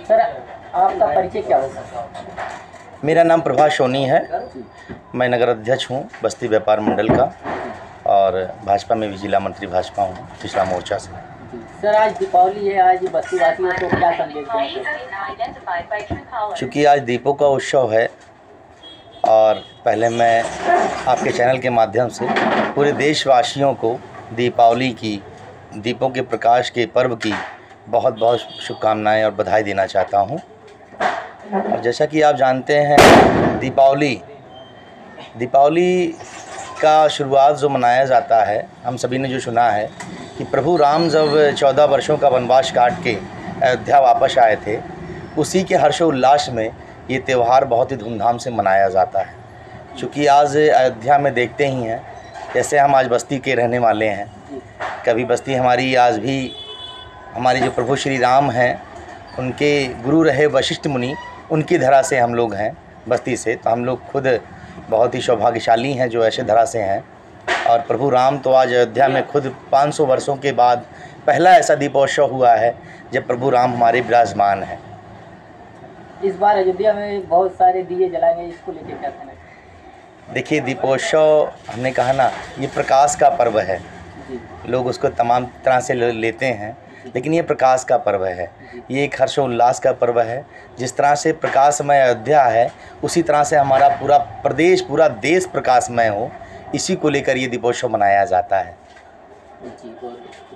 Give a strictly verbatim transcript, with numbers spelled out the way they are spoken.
Sir आपका परिचय क्या होगा? मेरा नाम प्रभास सोनी है। मैं नगर अध्यक्ष हूँ बस्ती व्यापार मंडल का और भाजपा में भी जिला मंत्री भाजपा हूँ पिछड़ा मोर्चा से। सर आज दीपावली है, आज बस्ती वासियों को क्या संदेश देंगे? चूँकि आज दीपों का उत्सव है और पहले मैं आपके चैनल के माध्यम से पूरे देशवासियों को दीपावली की, दीपों के प्रकाश के पर्व की बहुत बहुत शुभकामनाएं और बधाई देना चाहता हूं। और जैसा कि आप जानते हैं दीपावली दीपावली का शुरुआत जो मनाया जाता है, हम सभी ने जो सुना है कि प्रभु राम जब चौदह वर्षों का वनवास काट के अयोध्या वापस आए थे, उसी के हर्षोल्लास में ये त्यौहार बहुत ही धूमधाम से मनाया जाता है। चूँकि आज अयोध्या में देखते ही हैं, जैसे हम आज बस्ती के रहने वाले हैं, कभी बस्ती हमारी आज भी हमारे जो प्रभु श्री राम हैं उनके गुरु रहे वशिष्ठ मुनि, उनकी धरा से हम लोग हैं बस्ती से। तो हम लोग खुद बहुत ही सौभाग्यशाली हैं जो ऐसे धरा से हैं। और प्रभु राम तो आज अयोध्या में खुद पाँच सौ वर्षों के बाद पहला ऐसा दीपोत्सव हुआ है जब प्रभु राम हमारे विराजमान हैं। इस बार अयोध्या में बहुत सारे दिए जलाए गए, इसको लेकर क्या कहना है? देखिए, दीपोत्सव हमने कहा ना, ये प्रकाश का पर्व है। लोग उसको तमाम तरह से लेते हैं, लेकिन ये प्रकाश का पर्व है। ये एक हर्षोल्लास का पर्व है। जिस तरह से प्रकाशमय अयोध्या है, उसी तरह से हमारा पूरा प्रदेश, पूरा देश प्रकाशमय हो, इसी को लेकर ये दीपोत्सव मनाया जाता है। जी।